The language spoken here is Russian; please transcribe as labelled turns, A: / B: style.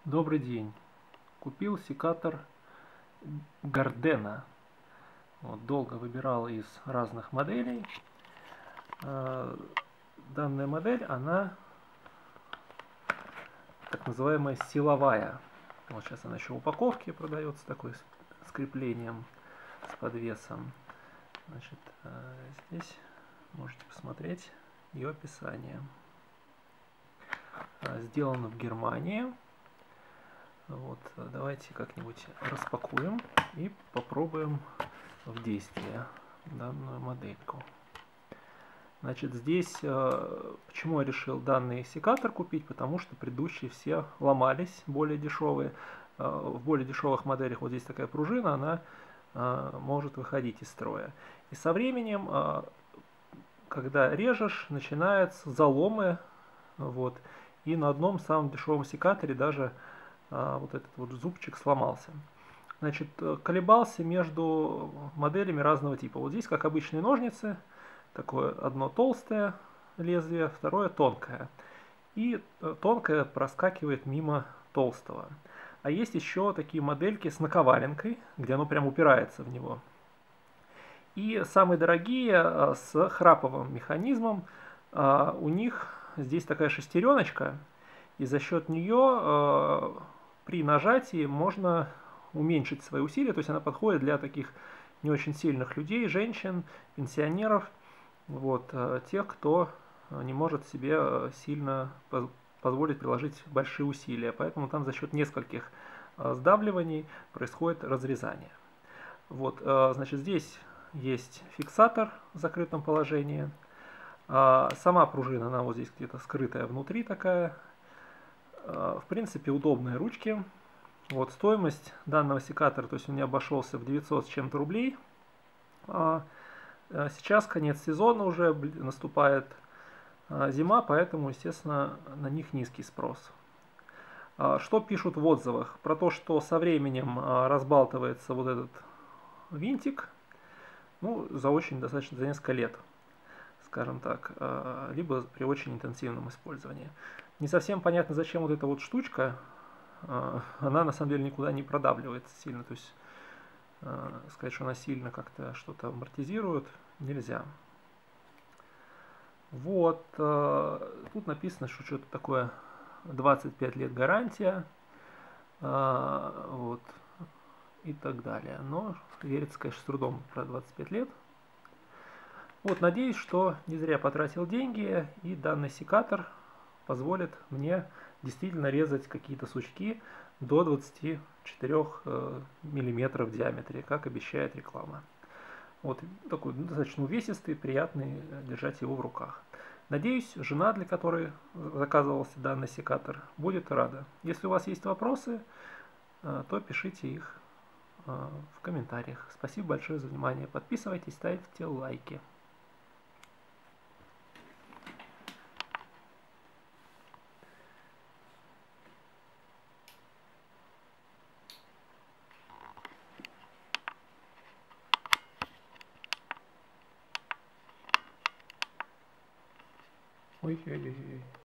A: Добрый день. Купил секатор Gardena. Долго выбирал из разных моделей. Данная модель, она так называемая силовая. Сейчас она еще в упаковке продается, такой с креплением, с подвесом. Здесь можете посмотреть ее описание. Сделано в Германии. Давайте как-нибудь распакуем и попробуем в действии данную модельку. Здесь, почему я решил данный секатор купить, потому что предыдущие все ломались, более дешевые. В более дешевых моделях вот здесь такая пружина, она может выходить из строя. И со временем, когда режешь, начинаются заломы, и на одном самом дешевом секаторе даже вот этот вот зубчик сломался. Колебался между моделями разного типа. Вот здесь, как обычные ножницы, такое одно толстое лезвие, второе тонкое. И тонкое проскакивает мимо толстого. А есть еще такие модельки с наковаленкой, где оно прям упирается в него. И самые дорогие с храповым механизмом, у них здесь такая шестереночка, и за счет нее при нажатии можно уменьшить свои усилия, то есть она подходит для таких не очень сильных людей, женщин, пенсионеров, тех, кто не может себе сильно позволить приложить большие усилия. Поэтому там за счет нескольких сдавливаний происходит разрезание. Здесь есть фиксатор в закрытом положении. Сама пружина, она вот здесь где-то скрытая внутри такая. В принципе, удобные ручки. Стоимость данного секатора, то есть он мне обошелся в 900 с чем-то рублей. Сейчас конец сезона уже, наступает зима, поэтому, естественно, на них низкий спрос. Что пишут в отзывах? Про то, что со временем разбалтывается вот этот винтик, достаточно за несколько лет, скажем так, либо при очень интенсивном использовании. Не совсем понятно, зачем вот эта вот штучка. Она на самом деле никуда не продавливается сильно, то есть сказать, что она сильно как-то что-то амортизирует, нельзя. Тут написано, что что-то такое 25 лет гарантия, и так далее. Но верится, конечно, с трудом про 25 лет. Надеюсь, что не зря потратил деньги, и данный секатор позволит мне действительно резать какие-то сучки до 24 мм в диаметре, как обещает реклама. Такой достаточно увесистый, приятный держать его в руках. Надеюсь, жена, для которой заказывался данный секатор, будет рада. Если у вас есть вопросы, то пишите их в комментариях. Спасибо большое за внимание. Подписывайтесь, ставьте лайки. Ой-ой-ой.